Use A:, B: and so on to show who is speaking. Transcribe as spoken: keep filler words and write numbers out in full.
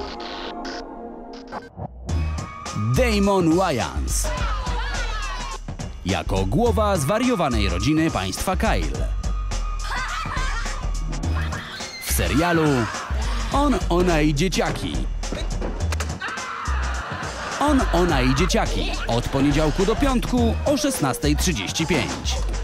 A: Damon Wayans jako głowa zwariowanej rodziny państwa Kyle. W serialu On, ona i dzieciaki. On, ona i dzieciaki. Od poniedziałku do piątku o szesnastej trzydzieści pięć.